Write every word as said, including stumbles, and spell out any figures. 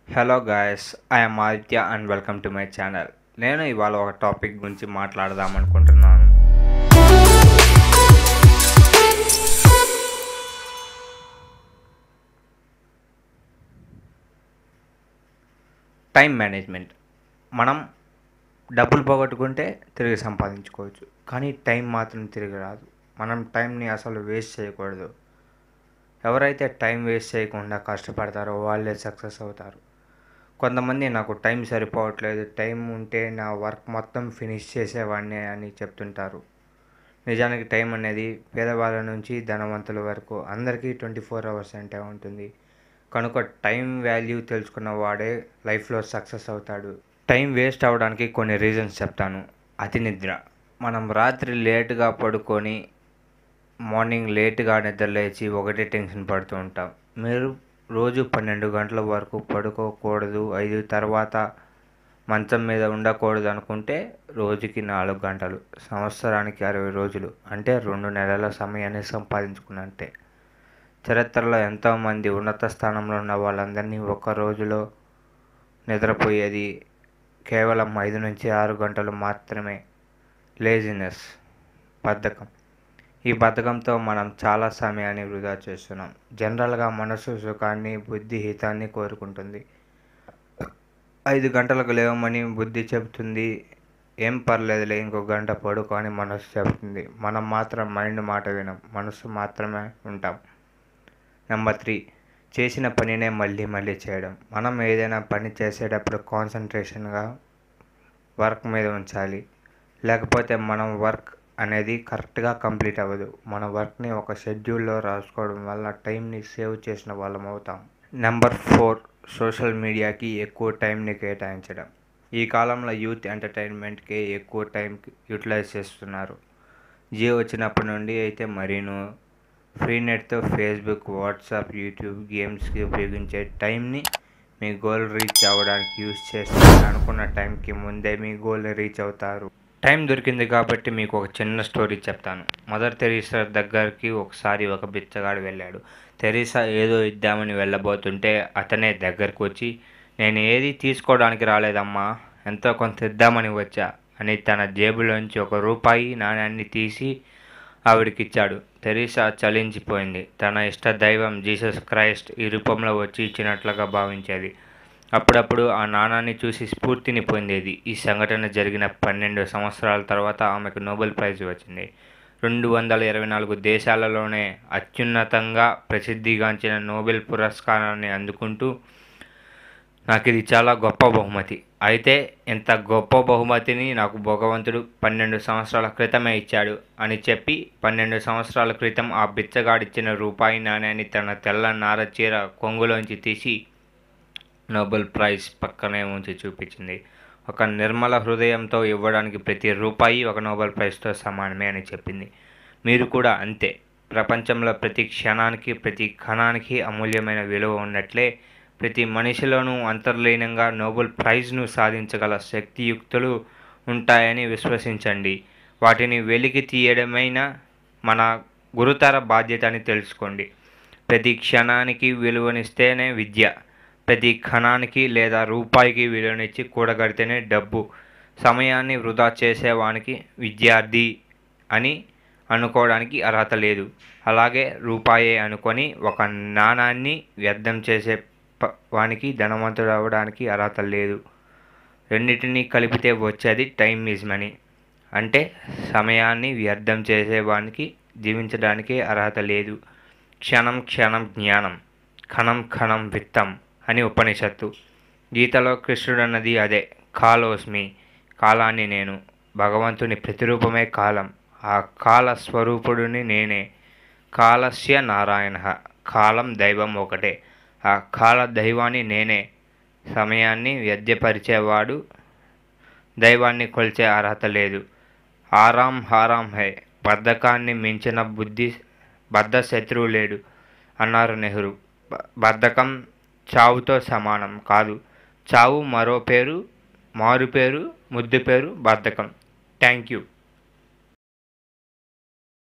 Hello guys, I am Aditya and welcome to my channel. నేను ఇవాళ ఒక topic గురించి మాట్లాడదాం అనుకుంటున్నాను. Time management. మనం డబ్బులు పోగొట్టుకుంటే తిరిగి సంపాదించుకోవచ్చు, కానీ టైం మాత్రం తిరిగి రాదు. మనం టైంని అసలు వేస్ట్ చేయకూడదు. ఎవరైతే టైం వేస్ట్ చేయకుండా కష్టపడతారో వాళ్ళే సక్సెస్ అవుతారు. కొంతమంది నాకు టైం సరిపోవట్లేదు, టైం ఉంటే నా వర్క్ మొత్తం ఫినిష్ చేసేవాడిని అని చెప్తుంటారు. నిజానికి టైం అనేది పేదవాళ్ళ నుంచి ధనవంతుల వరకు అందరికీ ట్వంటీ ఫోర్ అవర్స్ అంటే ఉంటుంది. కనుక టైం వాల్యూ తెలుసుకున్న వాడే లైఫ్లో సక్సెస్ అవుతాడు. టైం వేస్ట్ అవ్వడానికి కొన్ని రీజన్స్ చెప్తాను. అతి నిద్ర. మనం రాత్రి లేటుగా పడుకొని మార్నింగ్ లేటుగా నిద్రలేచి ఒకటే టెన్షన్ పడుతూ ఉంటాం. మీరు రోజు పన్నెండు గంటల వరకు పడుకోకూడదు, ఐదు తర్వాత మంచం మీద ఉండకూడదు అనుకుంటే రోజుకి నాలుగు గంటలు, సంవత్సరానికి అరవై రోజులు, అంటే రెండు నెలల సమయాన్ని సంపాదించుకున్నట్టే. చరిత్రలో ఎంతోమంది ఉన్నత స్థానంలో ఉన్న వాళ్ళందరినీ ఒక్క రోజులో నిద్రపోయేది కేవలం ఐదు నుంచి ఆరు గంటలు మాత్రమే. లేజినెస్, బద్ధకం. ఈ బద్ధకంతో మనం చాలా సమయాన్ని వృధా చేస్తున్నాం. జనరల్గా మనసు సుఖాన్ని, బుద్ధి హితాన్ని కోరుకుంటుంది. ఐదు గంటలకు లేవమని బుద్ధి చెబుతుంది, ఏం పర్లేదులే ఇంకో గంట పడుకో అని మనసు చెబుతుంది. మనం మాత్రం మైండ్ మాట వినం, మనసు మాత్రమే ఉంటాం. నెంబర్ త్రీ, చేసిన పనినే మళ్ళీ మళ్ళీ చేయడం. మనం ఏదైనా పని చేసేటప్పుడు కాన్సన్ట్రేషన్గా వర్క్ మీద ఉంచాలి, లేకపోతే మనం వర్క్ అనేది కరెక్ట్గా కంప్లీట్ అవ్వదు. మన వర్క్ని ఒక షెడ్యూల్లో రాసుకోవడం వల్ల టైంని సేవ్ చేసిన వాళ్ళం అవుతాం. నెంబర్ ఫోర్, సోషల్ మీడియాకి ఎక్కువ టైంని కేటాయించడం. ఈ కాలంలో యూత్ ఎంటర్టైన్మెంట్కి ఎక్కువ టైం యూటిలైజ్ చేస్తున్నారు. జియో వచ్చినప్పటి నుండి అయితే మరీను. ఫ్రీ నెట్తో ఫేస్బుక్, వాట్సాప్, యూట్యూబ్, గేమ్స్కి ఉపయోగించే టైంని మీ గోల్ రీచ్ అవ్వడానికి యూజ్ చేస్తే అనుకున్న టైంకి ముందే మీ గోల్ని రీచ్ అవుతారు. టైం దొరికింది కాబట్టి మీకు ఒక చిన్న స్టోరీ చెప్తాను. మదర్ తెరీసా దగ్గరికి ఒకసారి ఒక బిచ్చగాడు వెళ్ళాడు. తెరీసా ఏదో ఇద్దామని వెళ్ళబోతుంటే అతనే దగ్గరకు వచ్చి, నేను ఏది తీసుకోవడానికి రాలేదమ్మా, ఎంతో కొంత ఇద్దామని వచ్చా అని తన జేబులోంచి ఒక రూపాయి నాణ్యాన్ని తీసి ఆవిడకిచ్చాడు. తెరీసా చలించిపోయింది. తన ఇష్ట దైవం జీసస్ క్రైస్ట్ ఈ రూపంలో వచ్చి ఇచ్చినట్లుగా భావించేది. అప్పుడప్పుడు ఆ నాణాన్ని చూసి స్ఫూర్తిని పొందేది. ఈ సంఘటన జరిగిన పన్నెండు సంవత్సరాల తర్వాత ఆమెకు నోబెల్ ప్రైజ్ వచ్చింది. రెండు వందల ఇరవై నాలుగు దేశాలలోనే అత్యున్నతంగా ప్రసిద్ధిగాంచిన నోబెల్ పురస్కారాన్ని అందుకుంటూ, నాకు ఇది చాలా గొప్ప బహుమతి, అయితే ఇంత గొప్ప బహుమతిని నాకు భగవంతుడు పన్నెండు సంవత్సరాల క్రితమే ఇచ్చాడు అని చెప్పి పన్నెండు సంవత్సరాల క్రితం ఆ బిచ్చగాడిచ్చిన రూపాయి నాణ్యాన్ని తన తెల్ల నార చీర కొంగులోంచి తీసి నోబెల్ ప్రైజ్ పక్కనే ఉంచి చూపించింది. ఒక నిర్మల హృదయంతో ఇవ్వడానికి ప్రతి రూపాయి ఒక నోబెల్ ప్రైజ్తో సమానమే అని చెప్పింది. మీరు కూడా అంతే. ప్రపంచంలో ప్రతి క్షణానికి, ప్రతి కణానికి అమూల్యమైన విలువ ఉన్నట్లే ప్రతి మనిషిలోనూ అంతర్లీనంగా నోబెల్ ప్రైజ్ను సాధించగల శక్తియుక్తులు ఉంటాయని విశ్వసించండి. వాటిని వెలికి తీయడమైన మన గురుతర బాధ్యత అని తెలుసుకోండి. ప్రతి క్షణానికి విలువనిస్తేనే విద్య, ప్రతి క్షణానికి లేదా రూపాయికి విలువనిచ్చి కూడగడితేనే డబ్బు. సమయాన్ని వృధా చేసేవానికి విద్యార్థి అని అనుకోవడానికి అర్హత లేదు. అలాగే రూపాయే అనుకొని ఒక నాణాన్ని వ్యర్థం చేసే వానికి ధనవంతుడు అవ్వడానికి అర్హత లేదు. రెండింటినీ కలిపితే వచ్చేది టైమ్ ఈజ్ మనీ. అంటే సమయాన్ని వ్యర్థం చేసేవానికి జీవించడానికి అర్హత లేదు. క్షణం క్షణం జ్ఞానం, కణం కణం విత్తం అని ఉపనిషత్తు. గీతలో కృష్ణుడు అన్నది అదే. కాలోస్మి, కాలాన్ని నేను. భగవంతుని ప్రతిరూపమే కాలం. ఆ కాల స్వరూపుడిని నేనే. కాలస్య నారాయణ, కాలం దైవం ఒకటే. ఆ కాల దైవాన్ని నేనే. సమయాన్ని వ్యర్థపరిచేవాడు దైవాన్ని కొలిచే అర్హత లేదు. ఆరాం హారాం హై, బద్ధకాన్ని మించిన బుద్ధి బద్ధ శత్రువు లేడు అన్నారు నెహ్రూ. బద్ధకం చావుతో సమానం కాదు. చావు మరో పేరు, మారు పేరు, ముద్దు పేరు బద్ధకం. Thank you.